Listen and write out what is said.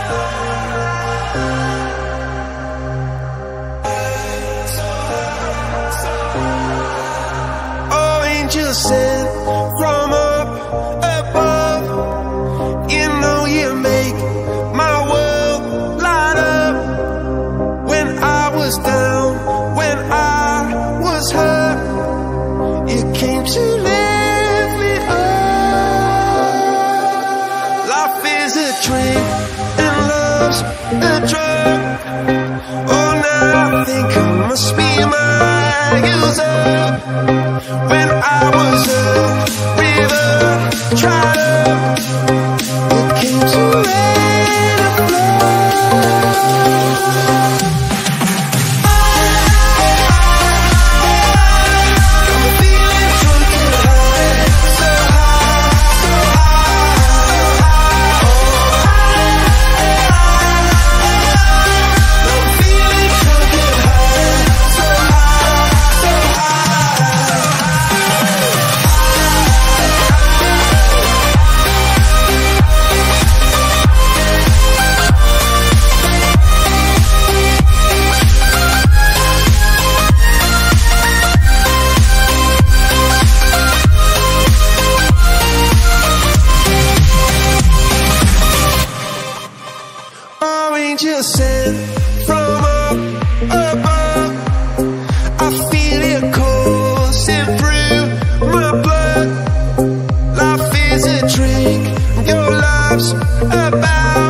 Oh, angel sent from up above. You know you make my world light up. When I was down, when I was hurt, you came to lift me up. Life is a drink and love's a drug. Oh, now I think I must be my use up. When I was a river dried up, you came to let it flow. Angel sent from up above. I feel it coursing through my blood. Life is a drink, your love's about.